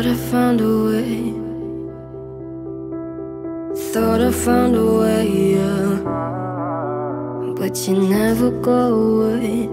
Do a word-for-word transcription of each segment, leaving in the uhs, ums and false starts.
Thought I found a way. Thought I found a way, yeah. But you never go away.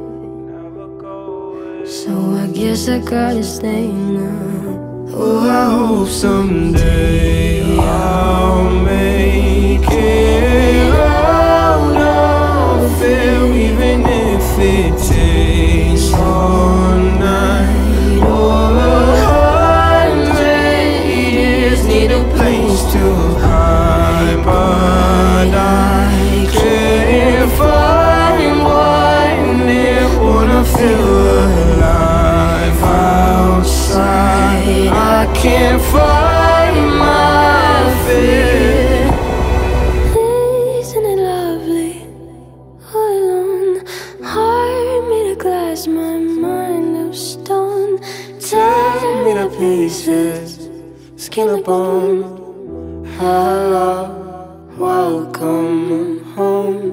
So I guess I gotta stay now. Oh, I hope someday I'll make it out of here, even if it takes all night or a hundred years. Need a place to hide, but I can't find one near. Wanna feel alive outside. I can't find my fear. Isn't it lovely? All alone, heart made of glass, my mind of stone. Tear me to pieces, skin and bone. Hello, welcome home.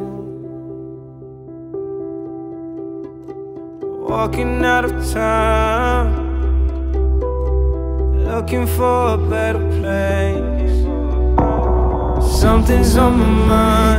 Walking out of town, looking for a better place. Something's on my mind,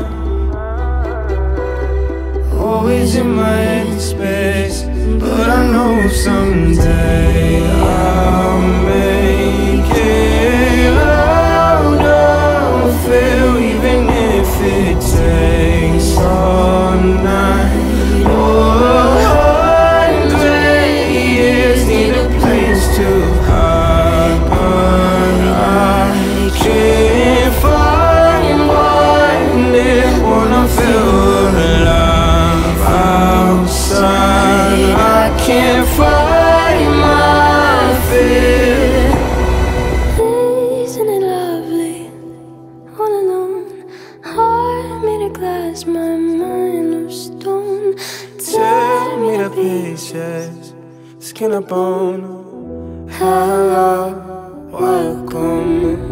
always in my head space. But I know someday I'll make it out of here, even if it takes all night or a hundred years. Need a place to hide, but I can't find one near. Wanna feel alive outside. I can't find my fear. Isn't it lovely? All alone, heart made of glass, my mind of stone. Tear me to pieces, skin and bone. Hello, welcome